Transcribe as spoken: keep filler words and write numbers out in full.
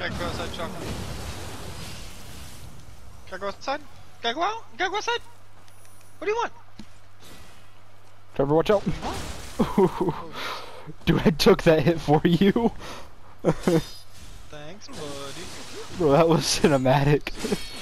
Gotta go outside, chocolate. Gotta go outside? Gotta go out? Gotta go outside? What do you want? Trevor, watch out. Oh. Dude, I took that hit for you. Thanks, buddy. Bro, that was cinematic.